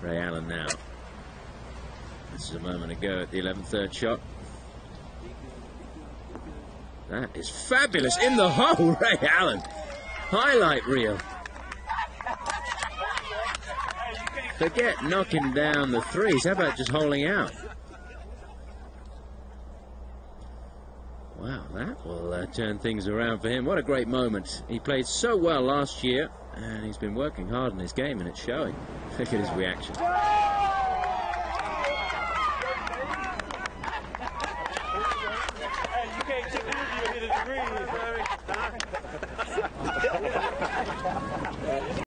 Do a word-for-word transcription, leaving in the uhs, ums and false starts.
Ray Allen now. This is a moment ago at the eleventh third shot. That is fabulous in the hole, Ray Allen. Highlight reel. Forget knocking down the threes. How about just holding out? Wow, that will uh, turn things around for him. What a great moment. He played so well last year, and he's been working hard in his game, and it's showing. Look at his reaction.